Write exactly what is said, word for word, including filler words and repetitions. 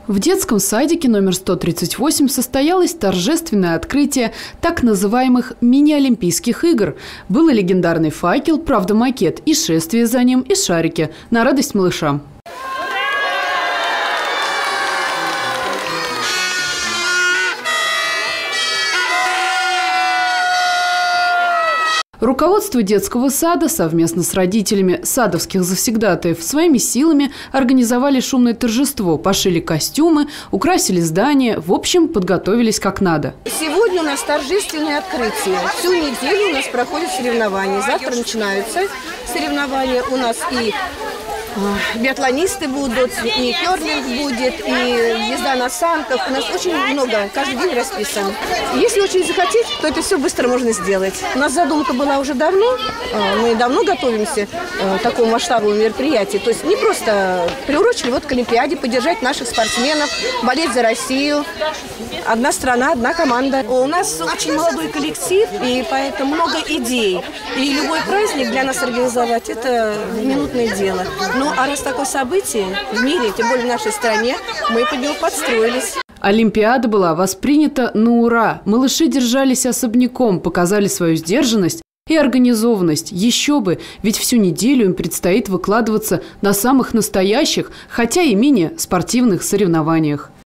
В детском садике номер сто тридцать восемь состоялось торжественное открытие так называемых мини-олимпийских игр. Был и легендарный факел, правда макет, и шествие за ним, и шарики на радость малышам. Руководство детского сада совместно с родителями садовских завсегдатаев своими силами организовали шумное торжество, пошили костюмы, украсили здание, в общем, подготовились как надо. Сегодня у нас торжественное открытие. Всю неделю у нас проходят соревнования. Завтра начинаются соревнования. У нас и биатлонисты будут, и керлинг будет, и езда на санках. У нас очень много, каждый день расписан. Если очень захотеть, то это все быстро можно сделать. У нас задумка была уже давно. Мы давно готовимся к такому масштабному мероприятию. То есть не просто приурочили вот к Олимпиаде, поддержать наших спортсменов, болеть за Россию. Одна страна, одна команда. У нас очень молодой коллектив, и поэтому много идей. И любой праздник для нас организовать – это минутное дело. Ну, а раз такое событие в мире, тем более в нашей стране, мы под него подстроились. Олимпиада была воспринята на ура. Малыши держались особняком, показали свою сдержанность и организованность. Еще бы, ведь всю неделю им предстоит выкладываться на самых настоящих, хотя и мини-спортивных соревнованиях.